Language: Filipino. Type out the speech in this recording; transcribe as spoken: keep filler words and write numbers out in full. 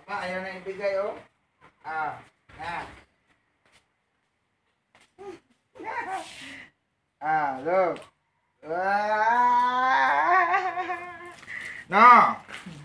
Ma, ayaw na ibigay, oh. Ah, na. Ah, look. Ah! No!